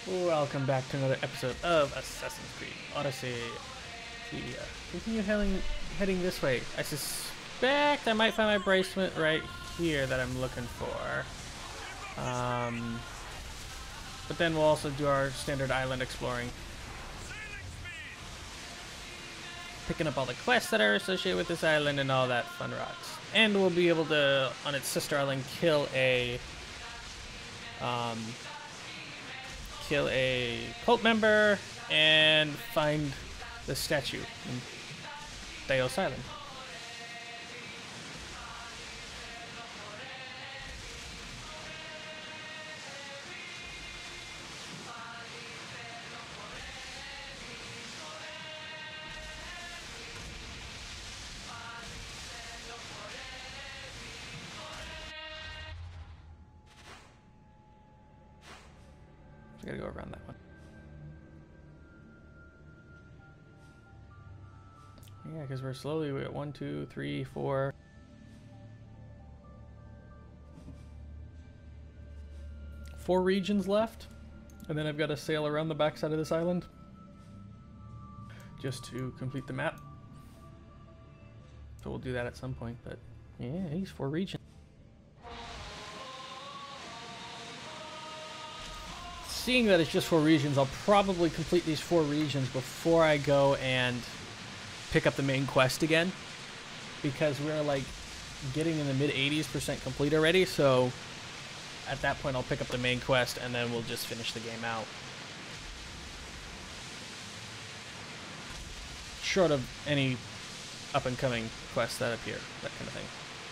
Welcome back to another episode of Assassin's Creed Odyssey. Continue heading this way. I suspect I might find my bracelet right here that I'm looking for. But then we'll also do our standard island exploring. Picking up all the quests that are associated with this island and all that fun rocks. And we'll be able to, on its sister island, kill a cult member and find the statue in Theos Island. I gotta go around that one. Yeah, because we're at 1, 2, 3, 4. 4 regions left, and then I've got to sail around the backside of this island just to complete the map. So we'll do that at some point, but yeah, these 4 regions. Seeing that it's just 4 regions, I'll probably complete these 4 regions before I go and pick up the main quest again, because we're like getting in the mid 80% complete already. So at that point I'll pick up the main quest and then we'll just finish the game out, short of any up and coming quests that appear, that kind of thing.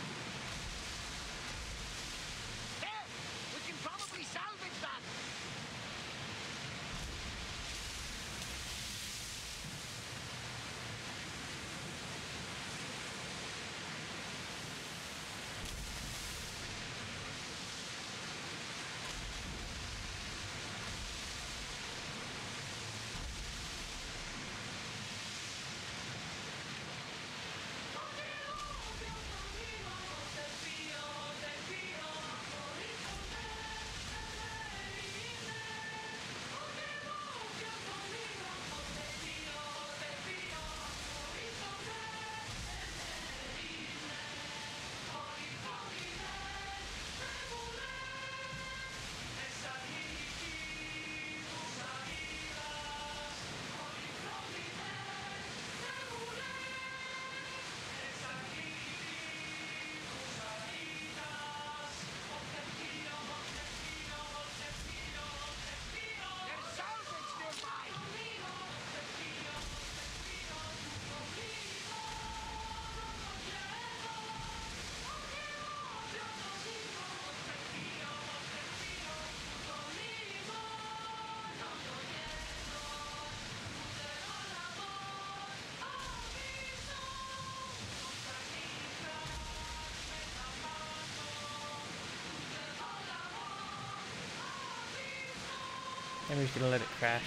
Maybe we're gonna let it crash.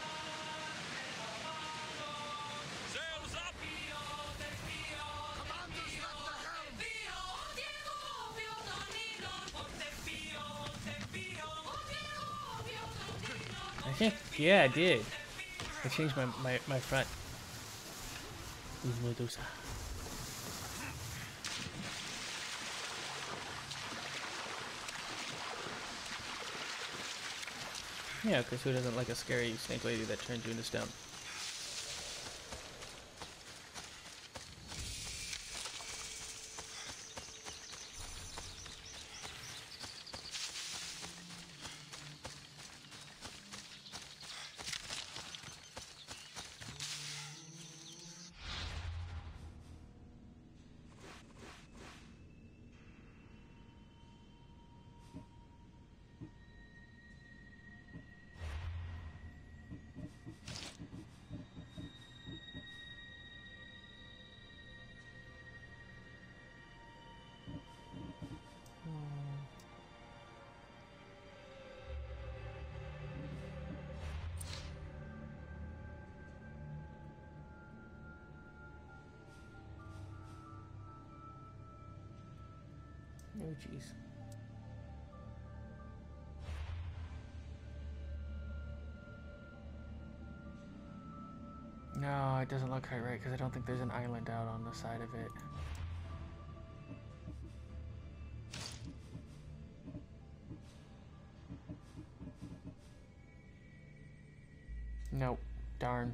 I think, yeah, I did. I changed my front. Medusa. Yeah, because who doesn't like a scary snake lady that turns you into stone? Oh, jeez. No, it doesn't look quite right because I don't think there's an island out on the side of it. Nope. Darn.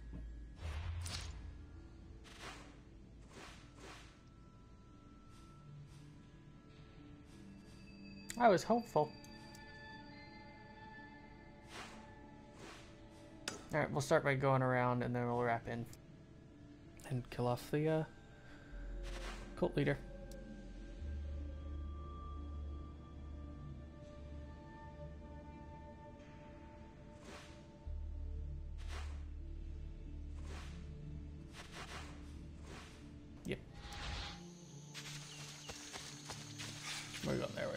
I was hopeful. Alright, we'll start by going around and then we'll wrap in. And kill off the cult leader. Yep. We're going there, right?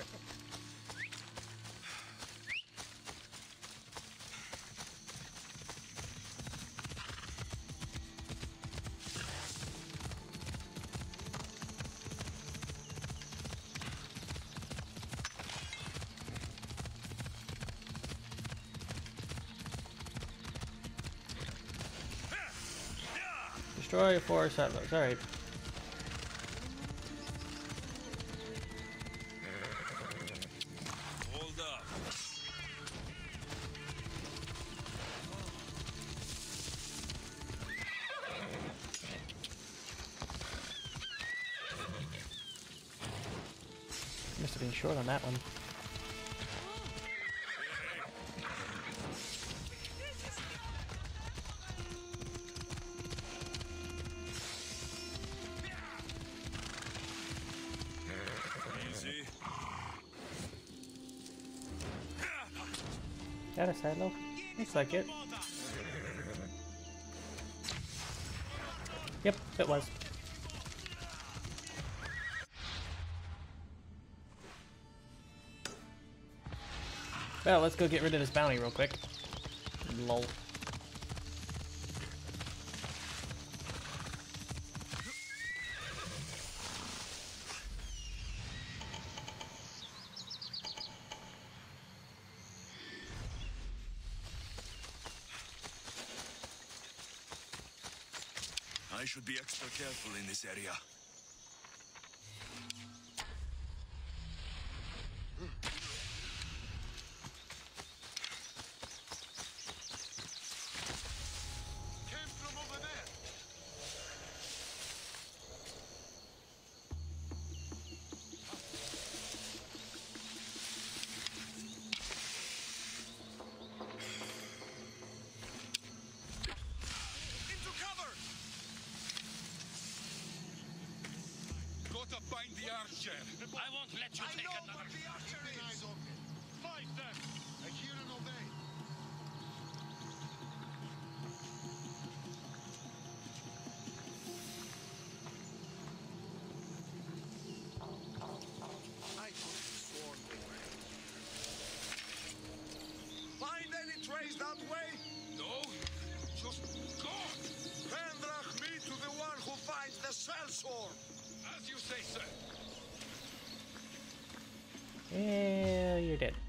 Destroy 4 settlers. Alright. Hold up. Must have been short on that one. Easy. Got a silo? Looks like it. Yep, it was. Well, let's go get rid of this bounty real quick. Lol. I should be extra careful in this area. Came from over there. Into cover! Gotta find the archer. I won't let you take know another. what the archer is. Fight them. I hear and obey. I could have sworn they were. Find any trace that way? No, just gone. Pendrach me to the one who finds the sellsword. As you say, sir. Yeah, you're dead.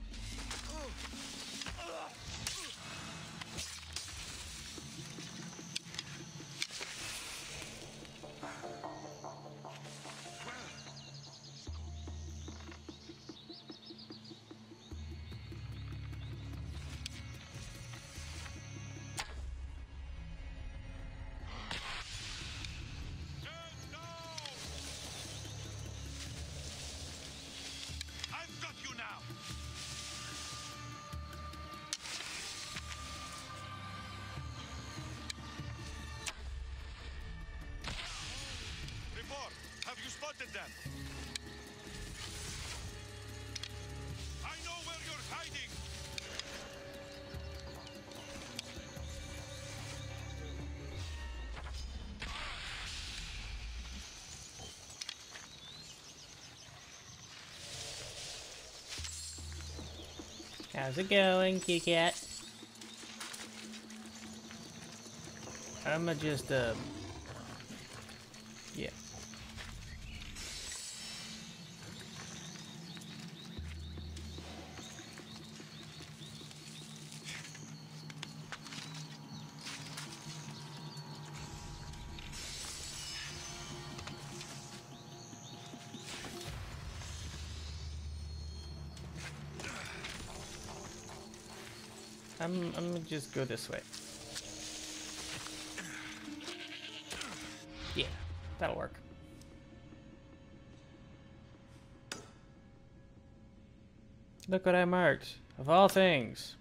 I've got you now. Report. Have you spotted them? I know where you're hiding. How's it going, kitty cat? I'ma just, yeah. I'm gonna just go this way. Yeah, that'll work. Look what I marked. Of all things.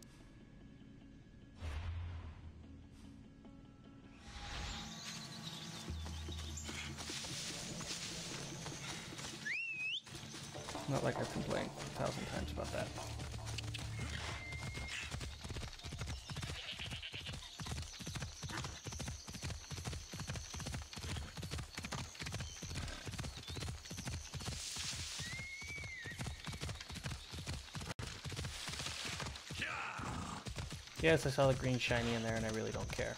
Not like I've complained 1,000 times about that. Yes, I saw the green shiny in there and I really don't care.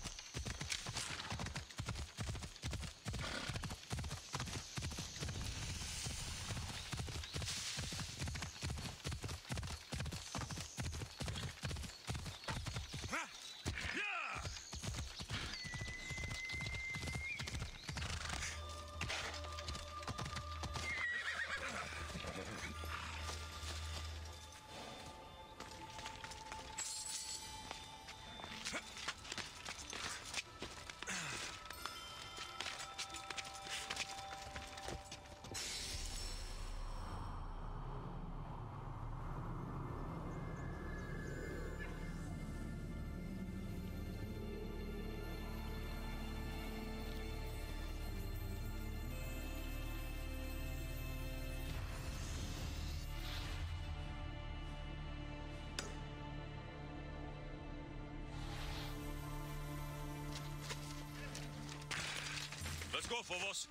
Let's go, Phobos.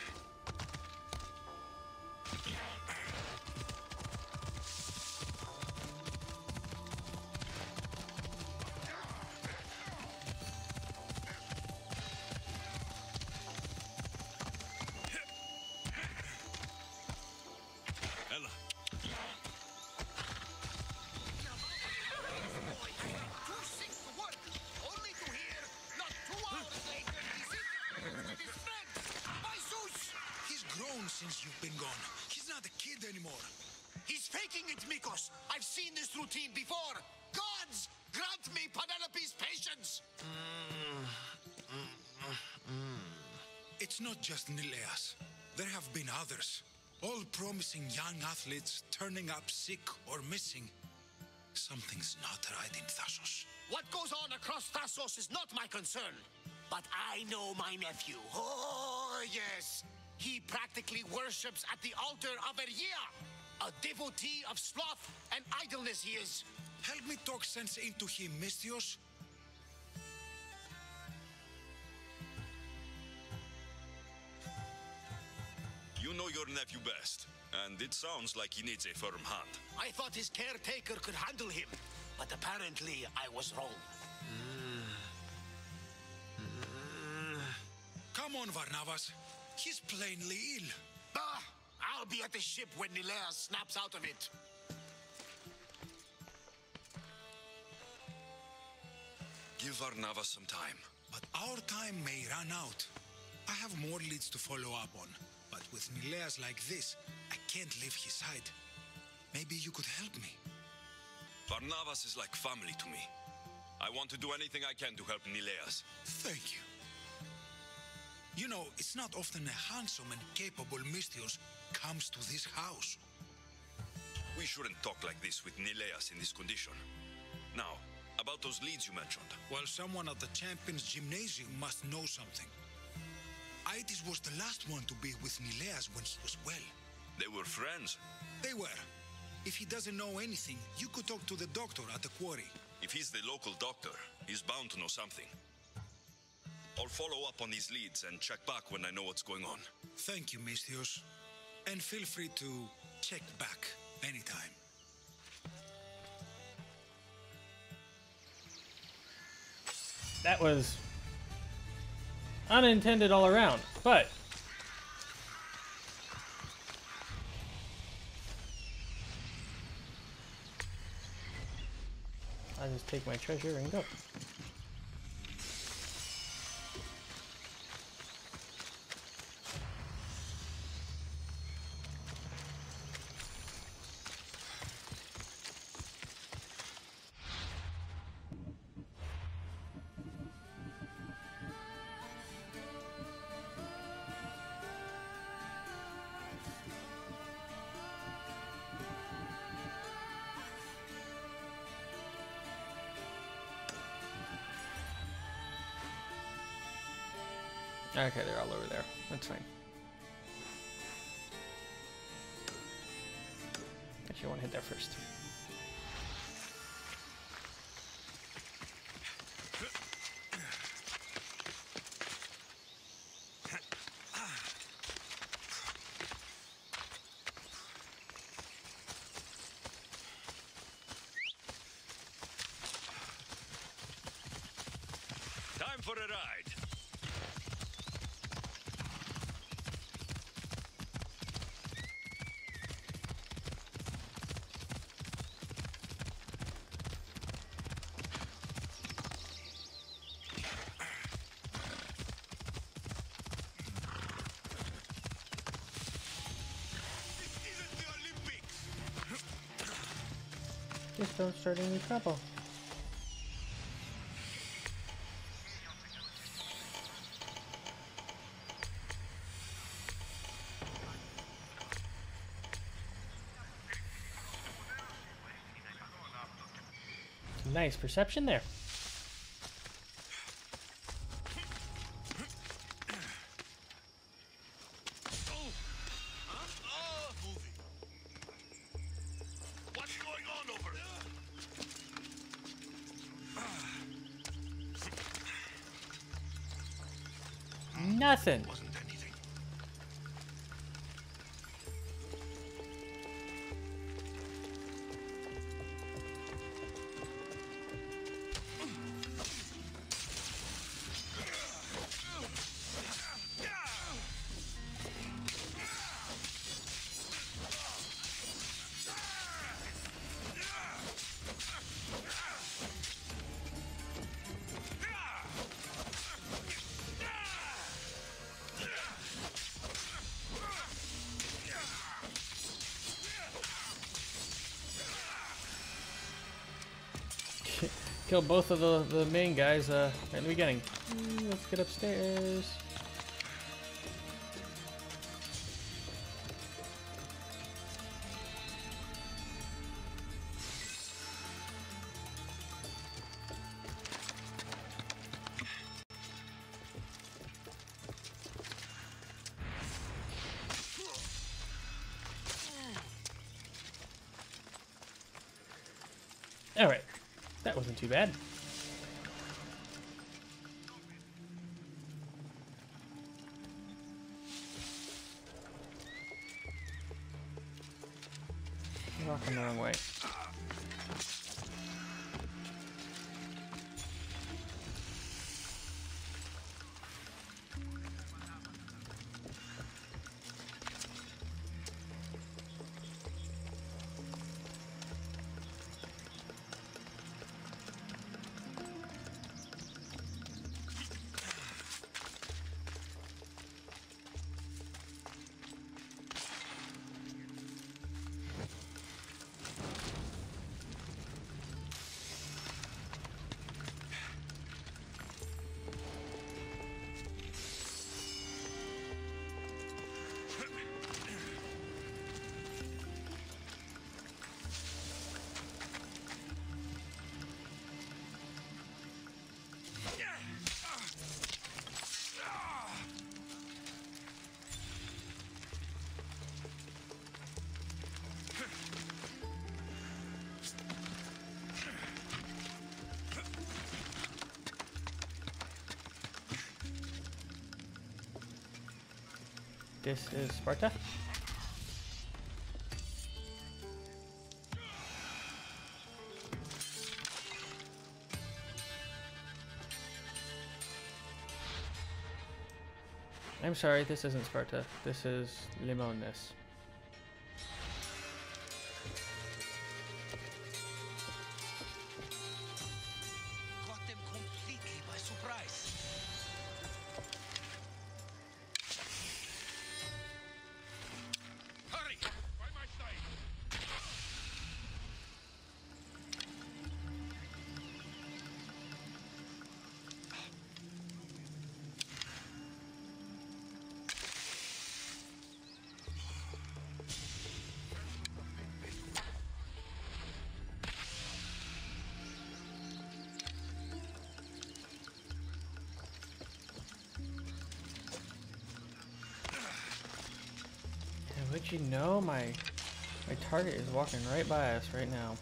Ella. Too sick to work, only to hear, not 2 hours later, he's in with his friends. By Zeus! He's grown since you've been gone. He's not a kid anymore. He's faking it, Mikos. I've seen this routine before. Gods, grant me Penelope's patience. It's not just Nileas. There have been others. All promising young athletes turning up sick or missing. Something's not right in Thassos. What goes on across Thassos is not my concern. But I know my nephew. Oh, yes. He practically worships at the altar of Ergia. A devotee of sloth and idleness he is. Help me talk sense into him, Misthios. You know your nephew best, and it sounds like he needs a firm hand. I thought his caretaker could handle him, but apparently I was wrong. Come on, Varnavas. He's plainly ill. Bah! I'll be at the ship when Nileas snaps out of it. Give Varnavas some time. But our time may run out. I have more leads to follow up on. But with Nileas like this, I can't leave his side. Maybe you could help me. Varnavas is like family to me. I want to do anything I can to help Nileas. Thank you. You know, it's not often a handsome and capable Misthios comes to this house. We shouldn't talk like this with Nileas in this condition. Now, about those leads you mentioned. Well, someone at the Champions Gymnasium must know something. Aitis was the last one to be with Nileas when he was well. They were friends. They were. If he doesn't know anything, you could talk to the doctor at the quarry. If he's the local doctor, he's bound to know something. I'll follow up on these leads and check back when I know what's going on. Thank you, Misthios. And feel free to check back anytime. That was unintended all around, but I'll just take my treasure and go. Okay, they're all over there. That's fine. Actually, I want to hit there first. Time for a ride. This isn't the Olympics! Just don't start any trouble. Nice perception there. What's going on over there? Nothing. Wasn't anything. Killed both of the main guys right in the beginning. Let's get upstairs. All right, that wasn't too bad. Walking the wrong way. This is Sparta. I'm sorry, this isn't Sparta. This is Limones. Caught them completely by surprise. Hurry! By my side! But you know my target is walking right by us right now.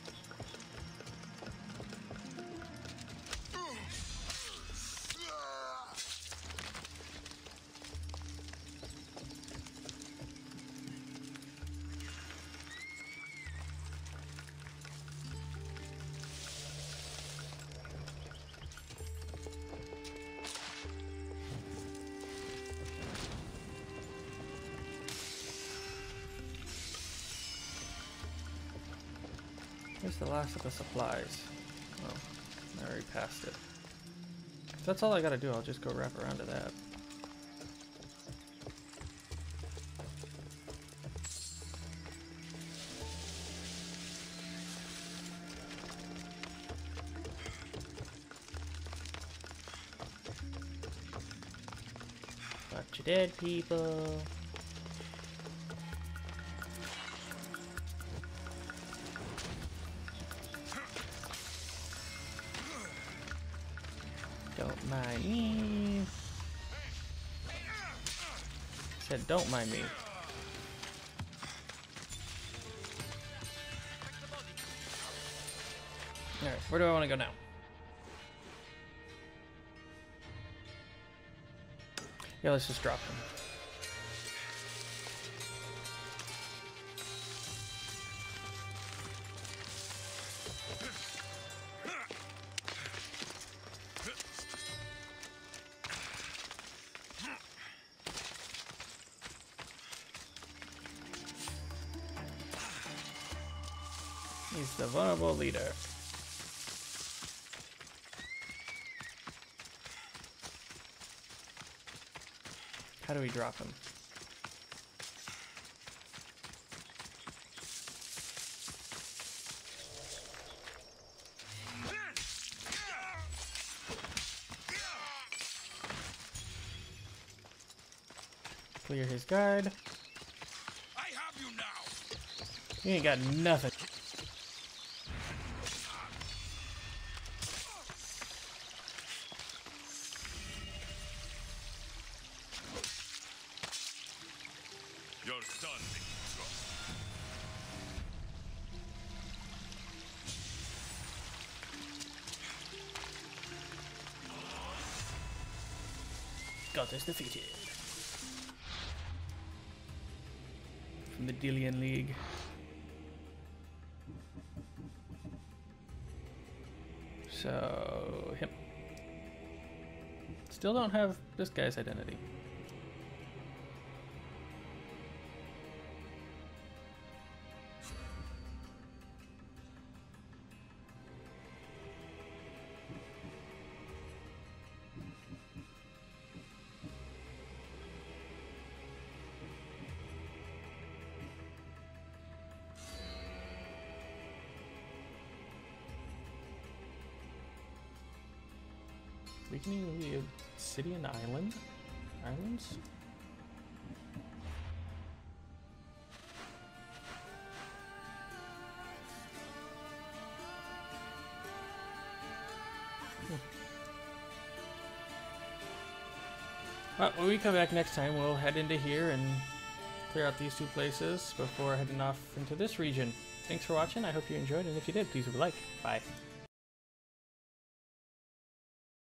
Where's the last of the supplies? Oh, I already passed it. If that's all I gotta do, I'll just go wrap around to that. Bunch of dead people. Don't mind me. Said don't mind me. Alright, where do I want to go now? Yeah, let's just drop them. He's the vulnerable leader. How do we drop him? Clear his guard. I have you now. He ain't got nothing. You're done, Alexios. God is defeated. From the Dillian League. So, him. Still don't have this guy's identity. Weakening of the Obsidian Islands? Well, when we come back next time, we'll head into here and clear out these two places before heading off into this region. Thanks for watching. I hope you enjoyed, and if you did, please leave a like. Bye.